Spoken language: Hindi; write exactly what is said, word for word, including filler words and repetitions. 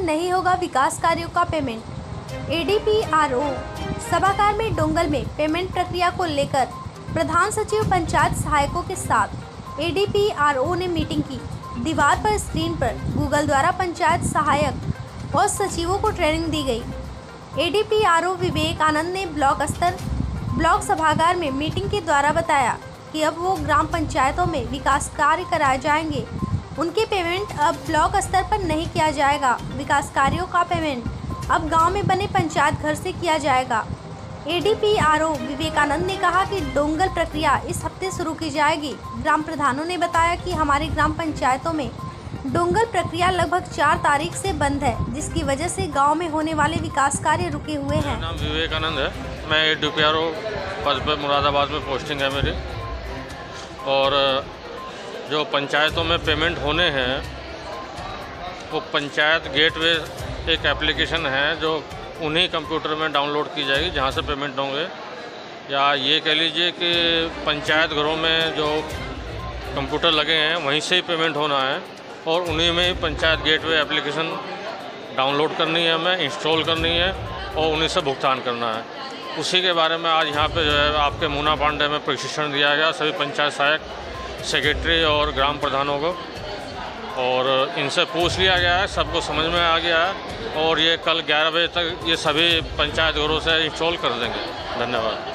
नहीं होगा विकास कार्यों का पेमेंट। एडीपीआरओ सभागार में डोंगल में पेमेंट प्रक्रिया को लेकर प्रधान सचिव पंचायत सहायकों के साथ एडीपीआरओ ने मीटिंग की। दीवार पर स्क्रीन पर गूगल द्वारा पंचायत सहायक और सचिवों को ट्रेनिंग दी गई। एडीपीआरओ विवेक आनंद ने ब्लॉक स्तर ब्लॉक सभागार में मीटिंग के द्वारा बताया कि अब वो ग्राम पंचायतों में विकास कार्य कराए जाएंगे। उनके पेमेंट अब ब्लॉक स्तर पर नहीं किया जाएगा। विकास कार्यों का पेमेंट अब गांव में बने पंचायत घर से किया जाएगा। एडीपीआरओ विवेकानंद ने कहा कि डोंगल प्रक्रिया इस हफ्ते शुरू की जाएगी। ग्राम प्रधानों ने बताया कि हमारी ग्राम पंचायतों में डोंगल प्रक्रिया लगभग चार तारीख से बंद है, जिसकी वजह से गांव में होने वाले विकास कार्य रुके हुए हैं। नाम विवेकानंद है, मैं एडीपीआरओ पद पर मुरादाबाद में पोस्टिंग है मेरी। और जो पंचायतों में पेमेंट होने हैं वो पंचायत गेटवे एक एप्लीकेशन है जो उन्हीं कंप्यूटर में डाउनलोड की जाएगी जहां से पेमेंट होंगे, या ये कह लीजिए कि पंचायत घरों में जो कंप्यूटर लगे हैं वहीं से ही पेमेंट होना है और उन्हीं में ही पंचायत गेटवे एप्लीकेशन डाउनलोड करनी है, हमें इंस्टॉल करनी है और उन्हीं से भुगतान करना है। उसी के बारे में आज यहाँ पे जो है आपके मुना पांडे में प्रशिक्षण दिया गया सभी पंचायत सहायक, सेक्रेटरी और ग्राम प्रधानों को, और इनसे पूछ लिया गया है, सबको समझ में आ गया है और ये कल ग्यारह बजे तक ये सभी पंचायत घरों से इंस्टॉल कर देंगे। धन्यवाद।